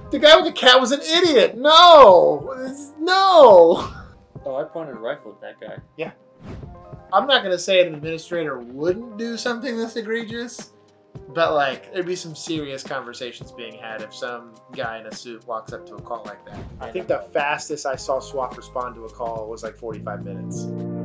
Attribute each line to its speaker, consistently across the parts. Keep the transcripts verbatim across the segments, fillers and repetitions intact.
Speaker 1: The guy with the cat was an idiot. No, no.
Speaker 2: Oh, I pointed a rifle at that guy.
Speaker 1: Yeah. I'm not gonna say an administrator wouldn't do something this egregious, but like there'd be some serious conversations being had if some guy in a suit walks up to a call like that. I think the fastest I saw SWAT respond to a call was like forty-five minutes.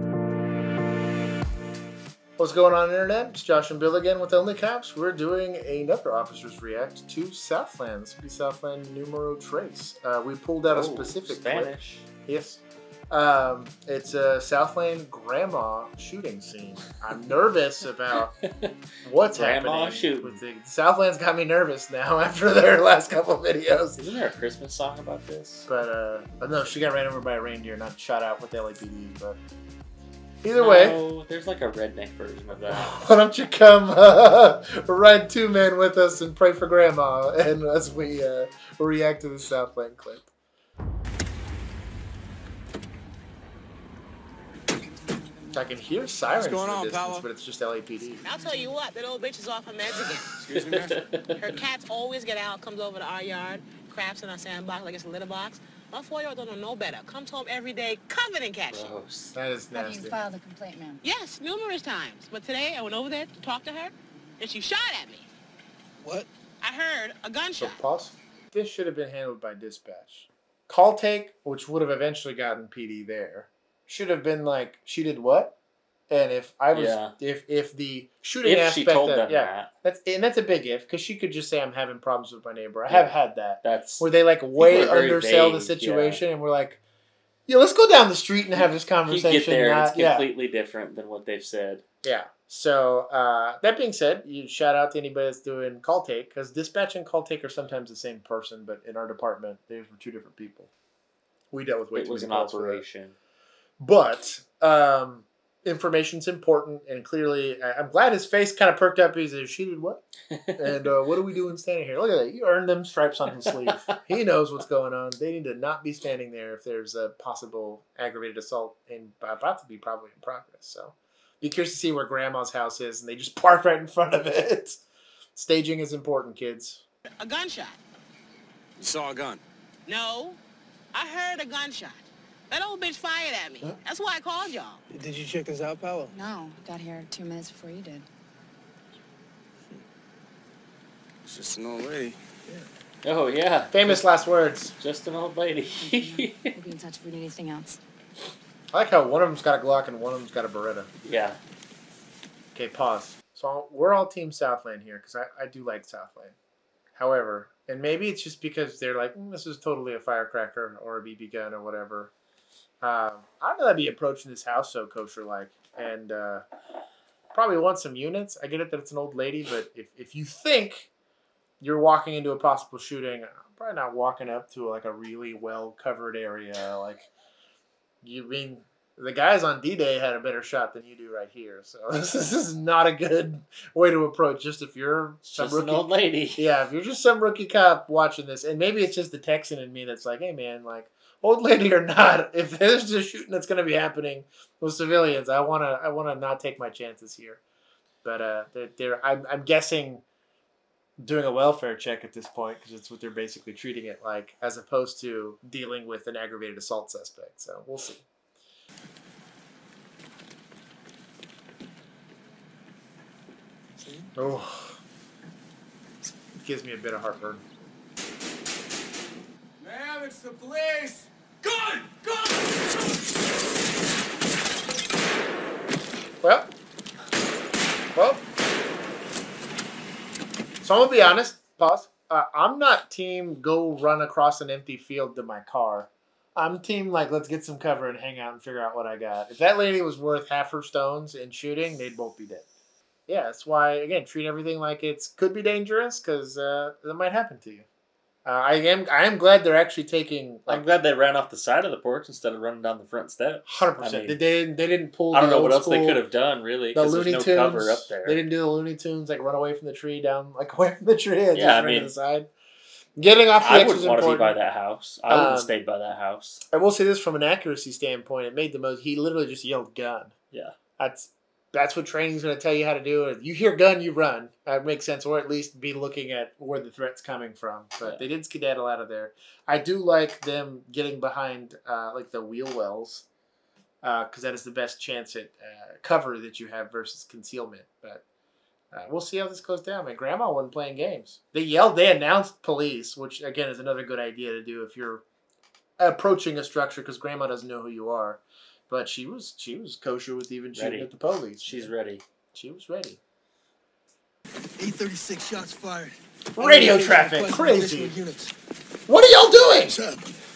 Speaker 1: What's going on, Internet? It's Josh and Bill again with Only Cops. We're doing another Officers React to Southland. This will be Southland Numero Trace. Uh, we pulled out oh, a specific
Speaker 2: Spanish.
Speaker 1: Clip. Yes. Um, it's a Southland grandma shooting scene. I'm nervous about what's
Speaker 2: grandma
Speaker 1: happening.
Speaker 2: Shooting.
Speaker 1: With the, Southland's got me nervous now after their last couple videos.
Speaker 2: Isn't there a Christmas song about this?
Speaker 1: But, uh, no, she got ran over by a reindeer, not shot out with L A P D, but... Either
Speaker 2: no,
Speaker 1: way,
Speaker 2: there's like a redneck version of that.
Speaker 1: Why don't you come uh, ride two men with us and pray for Grandma, and as we uh, react to the Southland clip. I can hear sirens
Speaker 3: What's going
Speaker 1: in the
Speaker 3: on,
Speaker 1: distance,
Speaker 3: Paolo?
Speaker 1: but it's just L A P D.
Speaker 4: I'll tell you what, that old bitch is off her meds again.
Speaker 3: Excuse me, man.
Speaker 4: Her cats always get out, comes over to our yard, craps in our sandbox like it's a litter box. My four-year-old don't know no better. Comes home every day covered in cat shit.
Speaker 2: Gross.
Speaker 1: That is
Speaker 5: Have
Speaker 1: nasty.
Speaker 5: you filed a complaint, ma'am?
Speaker 4: Yes, numerous times. But today I went over there to talk to her, and she shot at me.
Speaker 3: What?
Speaker 4: I heard a
Speaker 1: So
Speaker 4: gunshot.
Speaker 1: pause. This should have been handled by dispatch. Call take, which would have eventually gotten P D there, should have been like, she did what? And if I was,
Speaker 2: Yeah.
Speaker 1: if if the shooting
Speaker 2: If
Speaker 1: aspect,
Speaker 2: she told
Speaker 1: of,
Speaker 2: them
Speaker 1: yeah,
Speaker 2: that.
Speaker 1: that's and that's a big if, because she could just say I'm having problems with my neighbor. I
Speaker 2: Yeah.
Speaker 1: have had that.
Speaker 2: That's
Speaker 1: Where they like way
Speaker 2: are very
Speaker 1: undersell the
Speaker 2: vague,
Speaker 1: situation, and we're like, yeah, let's go down the street and have this
Speaker 2: you
Speaker 1: conversation.
Speaker 2: get there and
Speaker 1: not-
Speaker 2: it's
Speaker 1: yeah,
Speaker 2: completely different than what they've said.
Speaker 1: yeah. So uh, that being said, you shout out to anybody that's doing call take, because dispatch and call take are sometimes the same person, but in our department, they were two different people. We dealt with way
Speaker 2: It
Speaker 1: too
Speaker 2: was an
Speaker 1: many calls for that.
Speaker 2: operation.
Speaker 1: But um, information's important, and clearly, I- I'm glad his face kind of perked up. He said, "She did what? And uh, what are we doing standing here? Look at that. You earned them stripes on his sleeve. He knows what's going on. They need to not be standing there if there's a possible aggravated assault and about to be probably in progress. So be curious to see where Grandma's house is, and they just park right in front of it. Staging is important, kids.
Speaker 4: A gunshot.
Speaker 3: You saw a gun.
Speaker 4: No, I heard a gunshot. That old bitch fired at me.
Speaker 3: Huh?
Speaker 4: That's why I called y'all.
Speaker 3: Did you check this out, Paolo?
Speaker 5: No, got here two minutes before you did.
Speaker 3: It's just an old lady.
Speaker 2: Oh, yeah.
Speaker 1: Famous last words.
Speaker 2: Just an old lady.
Speaker 5: We'll be in touch if we need anything else.
Speaker 1: I like how one of them's got a Glock and one of them's got a Beretta.
Speaker 2: Yeah.
Speaker 1: Okay, pause. So we're all Team Southland here because I, I do like Southland. However, and maybe it's just because they're like, mm, this is totally a firecracker or a B B gun or whatever. Um, I don't know that'd be approaching this house so kosher-like. And uh, probably want some units. I get it that it's an old lady, but if, if you think you're walking into a possible shooting, I'm probably not walking up to like a really well-covered area. Like, you mean... The guys on D-Day had a better shot than you do right here. So this is not a good way to approach just if you're some
Speaker 2: Just
Speaker 1: rookie.
Speaker 2: an old lady.
Speaker 1: Yeah, if you're just some rookie cop watching this, and maybe it's just the Texan in me that's like, hey, man, like, old lady or not, if there's a shooting that's going to be happening with civilians, I want to I wanna not take my chances here. But uh, they're, they're, I'm, I'm guessing doing a welfare check at this point, because it's what they're basically treating it like, as opposed to dealing with an aggravated assault suspect. So we'll see. Oh, it gives me a bit of heartburn.
Speaker 3: Ma'am, it's the police! Gun! Gun!
Speaker 1: Well, well. So I'm gonna be honest. Pause. Uh, I'm not team go run across an empty field to my car. I'm team like let's get some cover and hang out and figure out what I got. If that lady was worth half her stones in shooting, they'd both be dead. Yeah, that's why, again, treat everything like it's could be dangerous, because uh, that might happen to you. Uh, I am I am glad they're actually taking... Like,
Speaker 2: I'm glad they ran off the side of the porch instead of running down the front steps.
Speaker 1: one hundred percent.
Speaker 2: I mean,
Speaker 1: they, didn't, they didn't pull
Speaker 2: I don't
Speaker 1: the
Speaker 2: know what
Speaker 1: old
Speaker 2: else they
Speaker 1: school-
Speaker 2: could have done, really,
Speaker 1: The
Speaker 2: because there's
Speaker 1: Looney
Speaker 2: no
Speaker 1: Tunes.
Speaker 2: cover up there.
Speaker 1: They didn't do the Looney Tunes, like run away from the tree, down, like away from the tree, and
Speaker 2: Yeah,
Speaker 1: just
Speaker 2: I
Speaker 1: ran
Speaker 2: mean,
Speaker 1: to the side. Getting off the
Speaker 2: I
Speaker 1: edge
Speaker 2: would
Speaker 1: was
Speaker 2: want to be
Speaker 1: important.
Speaker 2: by that house. I wouldn't have
Speaker 1: Um,
Speaker 2: stayed by that house.
Speaker 1: I will say this from an accuracy standpoint, it made the most. He literally just yelled "gun."
Speaker 2: Yeah.
Speaker 1: That's that's what training's going to tell you how to do. If you hear gun, you run. That makes sense, or at least be looking at where the threat's coming from. But
Speaker 2: Yeah.
Speaker 1: they did skedaddle out of there. I do like them getting behind uh, like the wheel wells because uh, that is the best chance at uh, cover that you have versus concealment. But uh, we'll see how this goes down, man. Grandma wasn't playing games. They yelled. They announced police, which again is another good idea to do if you're approaching a structure because Grandma doesn't know who you are. But she was she was kosher with even shooting
Speaker 2: Ready.
Speaker 1: at the police.
Speaker 2: She's ready.
Speaker 1: She was ready.
Speaker 6: eight thirty-six shots fired.
Speaker 1: Radio traffic, crazy. What are y'all doing?
Speaker 3: She's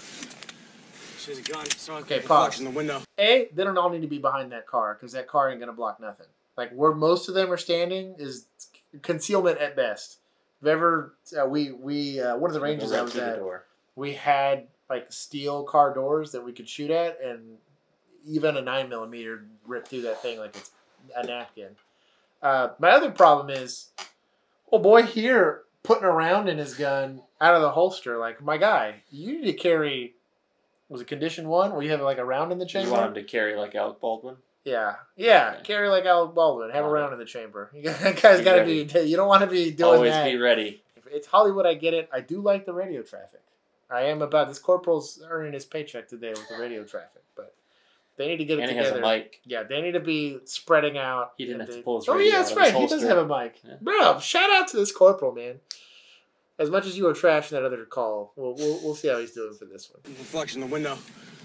Speaker 3: a gun. Saw a
Speaker 1: Okay,
Speaker 3: flash
Speaker 1: pause.
Speaker 3: in the window.
Speaker 1: A, they don't all need to be behind that car because that car ain't gonna block nothing. Like where most of them are standing is concealment at best. If ever uh, we we uh, one of the ranges I was
Speaker 2: Right through the
Speaker 1: at,
Speaker 2: door.
Speaker 1: we had like steel car doors that we could shoot at, and even a nine millimeter rip through that thing like it's a napkin. Uh, my other problem is, oh boy, here putting a round in his gun out of the holster. Like my guy, you need to carry. Was it condition one where you have like a round in the chamber?
Speaker 2: You want him to carry like Alec Baldwin?
Speaker 1: Yeah, yeah,
Speaker 2: Okay.
Speaker 1: carry like Alec Baldwin. Have a
Speaker 2: Okay.
Speaker 1: round in the chamber. You got, that guy's
Speaker 2: Be
Speaker 1: got to
Speaker 2: ready.
Speaker 1: be. You don't want to be doing
Speaker 2: Always
Speaker 1: that.
Speaker 2: be ready.
Speaker 1: It's Hollywood. I get it. I do like the radio traffic. I am about this. Corporal's earning his paycheck today with the radio traffic, but they need to get it
Speaker 2: And he
Speaker 1: together.
Speaker 2: has a mic.
Speaker 1: Yeah, they need to be spreading out.
Speaker 2: He didn't
Speaker 1: and
Speaker 2: have to
Speaker 1: they-
Speaker 2: pull his
Speaker 1: Oh
Speaker 2: radio
Speaker 1: yeah, that's
Speaker 2: out of
Speaker 1: right.
Speaker 2: his
Speaker 1: He does
Speaker 2: holster.
Speaker 1: have a mic,
Speaker 2: Yeah.
Speaker 1: bro. Shout out to this corporal, man. As much as you were trashing that other call, we'll we'll, we'll see how he's doing for this one.
Speaker 3: Reflection in the window.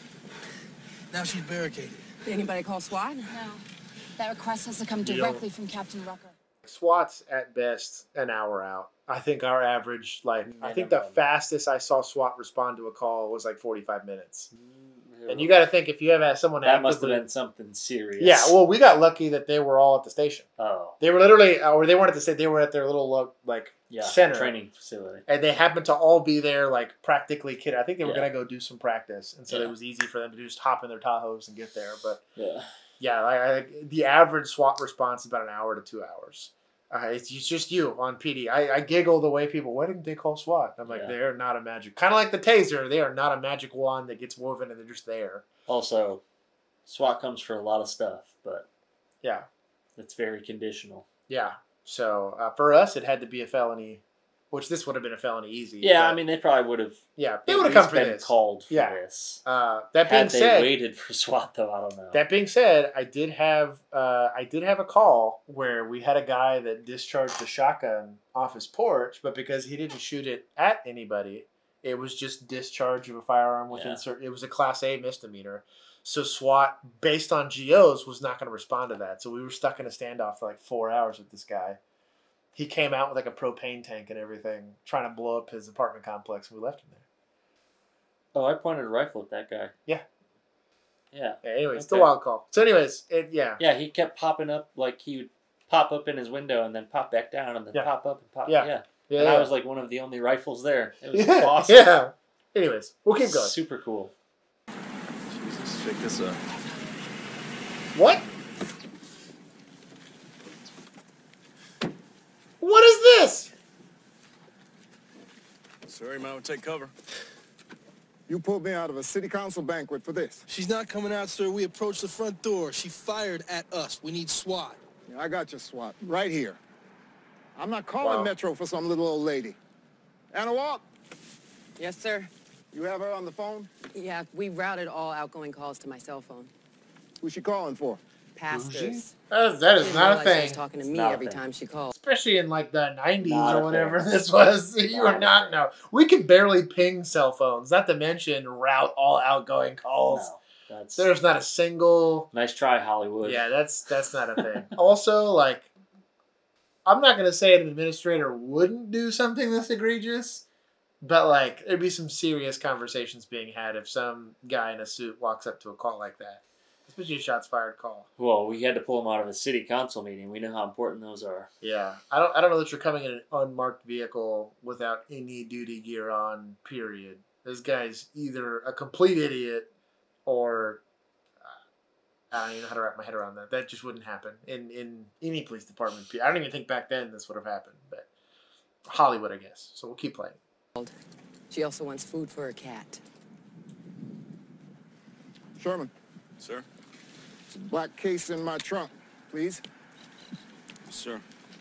Speaker 6: Now she's barricaded.
Speaker 5: Did anybody call SWAT? No. That request has to come
Speaker 1: You
Speaker 5: directly from Captain Rucker.
Speaker 1: SWAT's at best an hour out. I think our average, like, I think the
Speaker 2: Minimum.
Speaker 1: fastest I saw SWAT respond to a call was like forty-five minutes. And you got to think if you have someone
Speaker 2: That must have
Speaker 1: actively-
Speaker 2: been something serious.
Speaker 1: Yeah, well, we got lucky that they were all at the station.
Speaker 2: Oh,
Speaker 1: They were literally, or they weren't at the station. They were at their little lo- like
Speaker 2: yeah.
Speaker 1: center,
Speaker 2: Training facility.
Speaker 1: and they happened to all be there, like practically kid. I think they were
Speaker 2: Yeah.
Speaker 1: gonna go do some practice, and so
Speaker 2: Yeah.
Speaker 1: it was easy for them to just hop in their Tahoes and get there. But
Speaker 2: Yeah.
Speaker 1: yeah, I, I, the average SWAT response is about an hour to two hours. Uh, it's, it's just you on P D. I, I giggle the way people, why didn't they call SWAT? I'm like,
Speaker 2: Yeah.
Speaker 1: they're not a magic, kind of like the taser. They are not a magic wand that gets woven and they're just there.
Speaker 2: Also, SWAT comes for a lot of stuff, but
Speaker 1: Yeah,
Speaker 2: it's very conditional.
Speaker 1: yeah. So uh, for us, it had to be a felony, which this would have been a felony easy.
Speaker 2: Yeah,
Speaker 1: but-
Speaker 2: I mean, they probably would have.
Speaker 1: yeah, they
Speaker 2: at
Speaker 1: would have
Speaker 2: least
Speaker 1: come for
Speaker 2: been
Speaker 1: this.
Speaker 2: called for
Speaker 1: Yeah.
Speaker 2: this.
Speaker 1: Uh, that being
Speaker 2: Had they
Speaker 1: said,
Speaker 2: waited for SWAT, though, I don't know.
Speaker 1: that being said, I did have uh, I did have a call where we had a guy that discharged a shotgun off his porch, but because he didn't shoot it at anybody, it was just discharge of a firearm within
Speaker 2: Yeah.
Speaker 1: certain. It was a Class A misdemeanor, so SWAT, based on G Os, was not going to respond to that. So we were stuck in a standoff for like four hours with this guy. He came out with like a propane tank and everything, trying to blow up his apartment complex. And we left him there.
Speaker 2: Oh, I pointed a rifle at that guy.
Speaker 1: Yeah.
Speaker 2: Yeah.
Speaker 1: Yeah, anyways, it's a
Speaker 2: Okay.
Speaker 1: wild call. So, anyways, it yeah.
Speaker 2: Yeah, he kept popping up, like he would pop up in his window and then pop back down and then
Speaker 1: Yeah.
Speaker 2: pop up and pop.
Speaker 1: Yeah.
Speaker 2: Yeah.
Speaker 1: Yeah,
Speaker 2: And
Speaker 1: yeah.
Speaker 2: I was like one of the only rifles there. It was
Speaker 1: yeah,
Speaker 2: awesome.
Speaker 1: yeah. Anyways, we'll keep going.
Speaker 2: Super cool.
Speaker 3: Jesus, check this out.
Speaker 1: What? What is this?
Speaker 3: Sorry, man, we'll take cover.
Speaker 7: You pulled me out of a city council banquet for this.
Speaker 6: She's not coming out, sir. We approached the front door. She fired at us. We need SWAT.
Speaker 7: Yeah, I got your SWAT right here. I'm not calling
Speaker 1: Wow.
Speaker 7: Metro for some little old lady. Anna Walt,
Speaker 8: Yes, sir.
Speaker 7: you have her on the phone?
Speaker 8: Yeah, we routed all outgoing calls to my cell phone.
Speaker 7: Who's she calling for?
Speaker 8: Pastors.
Speaker 1: That is, that is
Speaker 8: Didn't
Speaker 1: not a
Speaker 8: realize she was
Speaker 1: thing.
Speaker 8: talking to
Speaker 2: It's
Speaker 8: me
Speaker 2: not a
Speaker 8: every
Speaker 2: thing.
Speaker 8: time she called.
Speaker 1: Especially in like the nineties
Speaker 2: Not
Speaker 1: or
Speaker 2: a
Speaker 1: whatever
Speaker 2: thing.
Speaker 1: this was. You
Speaker 2: Not
Speaker 1: are
Speaker 2: a
Speaker 1: not,
Speaker 2: thing.
Speaker 1: no. We can barely ping cell phones, not to mention route all outgoing calls.
Speaker 2: No, that's
Speaker 1: There's not a single.
Speaker 2: nice try, Hollywood.
Speaker 1: Yeah, that's that's not a thing. Also, like, I'm not gonna say an administrator wouldn't do something this egregious, but like, there'd be some serious conversations being had if some guy in a suit walks up to a call like that, especially a shots fired call.
Speaker 2: Well, we had to pull him out of a city council meeting. We know how important those are.
Speaker 1: Yeah, I don't I don't know that you're coming in an unmarked vehicle without any duty gear on. Period. This guy's either a complete idiot or. I don't even know how to wrap my head around that. That just wouldn't happen in, in any police department. I don't even think back then this would have happened. But Hollywood, I guess. So we'll keep playing.
Speaker 8: She also wants food for her cat.
Speaker 7: Sherman,
Speaker 3: Sir?
Speaker 7: there's a black case in my trunk. please.
Speaker 3: Sir.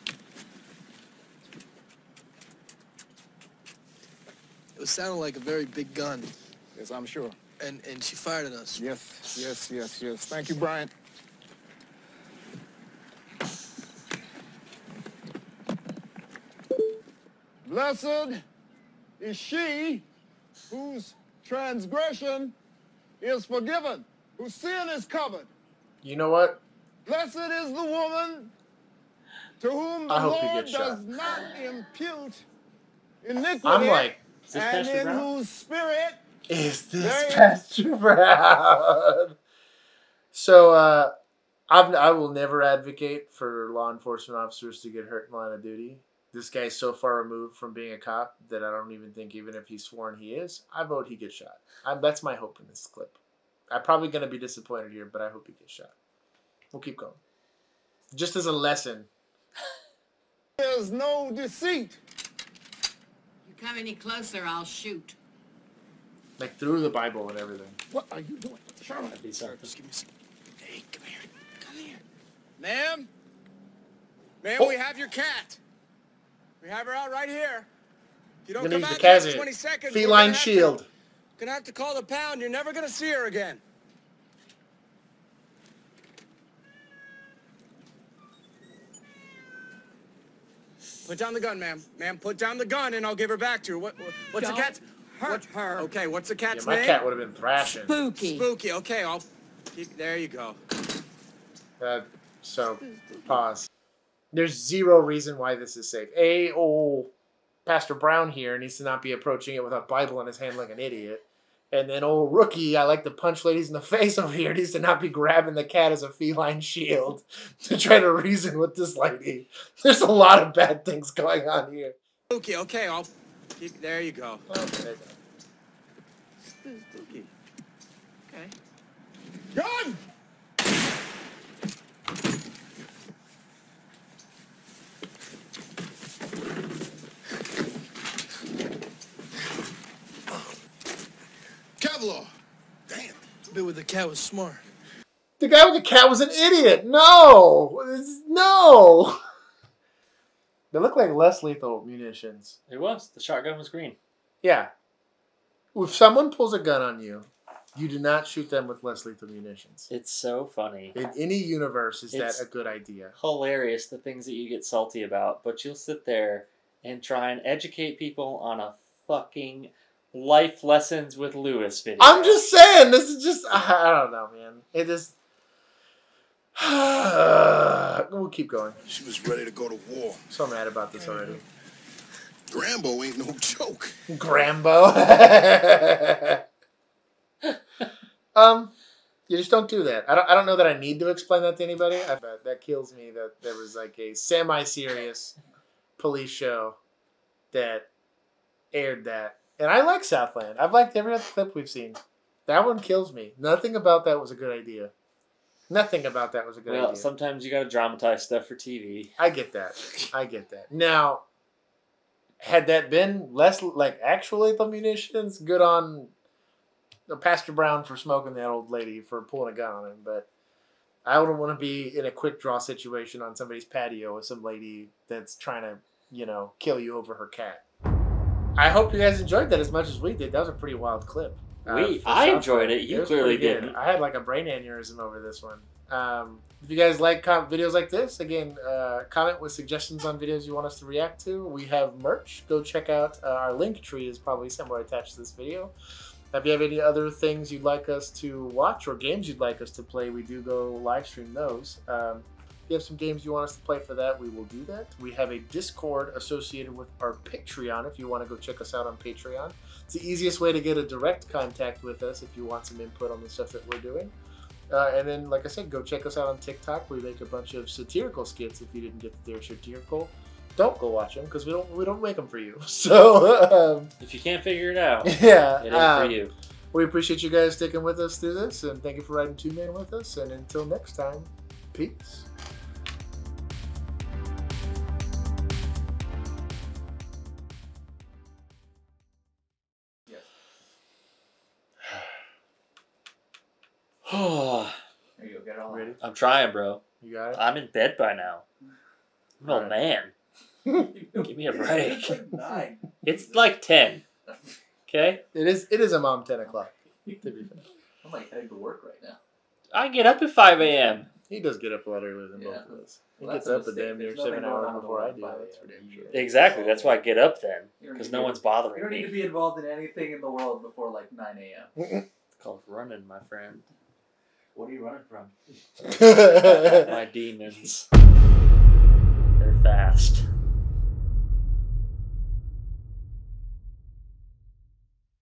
Speaker 6: It was sounding like a very big gun,
Speaker 7: Yes, I'm sure.
Speaker 6: and, and she fired at us.
Speaker 7: Yes, yes, yes, yes. Thank you, Bryant. Blessed is she whose transgression is forgiven, whose sin is covered.
Speaker 1: You know what?
Speaker 7: Blessed is the woman to whom the
Speaker 1: I hope he
Speaker 7: Lord
Speaker 1: gets
Speaker 7: does
Speaker 1: shot.
Speaker 7: not impute iniquity,
Speaker 1: I'm like,
Speaker 2: Is this
Speaker 7: and
Speaker 2: Pastor
Speaker 7: in
Speaker 2: Brown?
Speaker 7: whose spirit
Speaker 1: is this
Speaker 7: Very-
Speaker 1: Pastor Brown? So, uh, I've, I will never advocate for law enforcement officers to get hurt in line of duty. This guy's so far removed from being a cop that I don't even think, even if he's sworn he is, I vote he gets shot. I, that's my hope in this clip. I'm probably going to be disappointed here, but I hope he gets shot. We'll keep going. Just as a lesson.
Speaker 7: there's no deceit.
Speaker 5: You come any closer, I'll shoot.
Speaker 1: Like through the Bible and everything.
Speaker 7: What are you doing? Sherman.
Speaker 2: That'd be something.
Speaker 3: Just give me a second.
Speaker 7: Hey, come here. Come here.
Speaker 3: Ma'am? Ma'am,
Speaker 1: Oh.
Speaker 3: we have your cat. We have her out right here. If you don't
Speaker 1: Gonna
Speaker 3: come
Speaker 1: use
Speaker 3: out
Speaker 1: the
Speaker 3: in the next
Speaker 1: Kazoo.
Speaker 3: twenty seconds, we're
Speaker 1: Feline
Speaker 3: gonna have
Speaker 1: shield.
Speaker 3: To, gonna have to call the pound. You're never gonna see her again. Put down the gun, ma'am. Ma'am, put down the gun, and I'll give her back to her. What, what- what's
Speaker 5: Don't
Speaker 3: the cat's?
Speaker 5: hurt
Speaker 3: what-
Speaker 5: her.
Speaker 3: Okay, what's the
Speaker 1: Yeah,
Speaker 3: cat's
Speaker 1: my
Speaker 3: name?
Speaker 1: cat would have been thrashing.
Speaker 5: Spooky.
Speaker 3: Spooky. Okay, I'll. Keep, there you go.
Speaker 1: Uh, so, pause. There's zero reason why this is safe. A, old Pastor Brown here needs to not be approaching it with a Bible in his hand like an idiot. And then old rookie, I like to punch ladies in the face over here, needs to not be grabbing the cat as a feline shield to try to reason with this lady. There's a lot of bad things going on here.
Speaker 3: Spooky. Okay, I'll. Keep, there you go.
Speaker 1: Okay.
Speaker 3: Spooky. Okay.
Speaker 7: Gun!
Speaker 6: Kevlar! Damn. The bit with the cat was smart.
Speaker 1: The guy with the cat was an idiot. No! It's- No! They look like less lethal munitions.
Speaker 2: It was. The shotgun was green.
Speaker 1: Yeah. If someone pulls a gun on you, you do not shoot them with less lethal munitions.
Speaker 2: It's so funny.
Speaker 1: In any universe, is
Speaker 2: It's-
Speaker 1: that a good idea?
Speaker 2: Hilarious, the things that you get salty about, but you'll sit there and try and educate people on a fucking life lessons with Lewis video.
Speaker 1: I'm just saying, this is just, I don't know, man. It is, we'll keep going.
Speaker 9: She was ready to go to war.
Speaker 1: So mad about this already.
Speaker 9: Rambo ain't no joke.
Speaker 1: Grambo. um, you just don't do that. I don't. I don't know that I need to explain that to anybody. I, but that kills me that there was like a semi-serious police show that aired that, and I like Southland. I've liked every other clip we've seen. That one kills me. Nothing about that was a good idea. Nothing about that was a good
Speaker 2: well,
Speaker 1: idea.
Speaker 2: sometimes you gotta dramatize stuff for T V.
Speaker 1: I get that. I get that. Now, had that been less like actual lethal munitions, good on Pastor Brown for smoking that old lady for pulling a gun on him. But I wouldn't want to be in a quick draw situation on somebody's patio with some lady that's trying to, you know, kill you over her cat. I hope you guys enjoyed that as much as we did. That was a pretty wild clip. Uh,
Speaker 2: We,
Speaker 1: for
Speaker 2: I
Speaker 1: Southland.
Speaker 2: enjoyed it. You
Speaker 1: was
Speaker 2: clearly
Speaker 1: pretty good.
Speaker 2: didn't.
Speaker 1: I had like a brain aneurysm over this one. Um, if you guys like com- videos like this, again, uh, comment with suggestions on videos you want us to react to. We have merch. Go check out uh, our link tree is probably somewhere attached to this video. If you have any other things you'd like us to watch or games you'd like us to play, we do go live stream those. Um, if you have some games you want us to play for that, we will do that. We have a Discord associated with our Patreon if you want to go check us out on Patreon. It's the easiest way to get a direct contact with us if you want some input on the stuff that we're doing. Uh, and then, like I said, go check us out on TikTok. We make a bunch of satirical skits. If you didn't get that they're satirical, don't go watch them because we don't we don't make them for you. So um,
Speaker 2: If you can't figure it out,
Speaker 1: yeah,
Speaker 2: it ain't
Speaker 1: um,
Speaker 2: for you.
Speaker 1: we appreciate you guys sticking with us through this, and thank you for riding two men with us. And until next time, peace.
Speaker 2: There
Speaker 1: you go. Get it all ready.
Speaker 2: I'm trying, bro.
Speaker 1: You got it?
Speaker 2: I'm in bed by now. I'm an old man. Give me a break.
Speaker 10: Nine.
Speaker 2: It's like ten. Okay?
Speaker 1: It is It is a mom ten o'clock. To be fair.
Speaker 10: I'm like heading to work right now.
Speaker 2: I get up at five a.m.
Speaker 1: He does get up a lot earlier than
Speaker 10: Yeah.
Speaker 1: both of us. He
Speaker 10: Well,
Speaker 1: gets
Speaker 10: that's a
Speaker 1: up a
Speaker 10: mistake.
Speaker 1: damn near
Speaker 10: There's nothing
Speaker 1: seven
Speaker 10: going
Speaker 1: hours
Speaker 10: on in the
Speaker 1: before I
Speaker 10: world
Speaker 1: do.
Speaker 10: by
Speaker 1: That's for
Speaker 10: the
Speaker 1: damn
Speaker 10: end.
Speaker 1: sure.
Speaker 2: Exactly. That's why I get up then.
Speaker 10: You don't
Speaker 2: Because
Speaker 10: need
Speaker 2: no
Speaker 10: to-
Speaker 2: one's
Speaker 10: You
Speaker 2: bothering
Speaker 10: don't need
Speaker 2: me.
Speaker 10: to be involved in anything in the world before like nine a.m.
Speaker 2: It's called running, my friend.
Speaker 10: What are you running from?
Speaker 2: My demons. They're fast.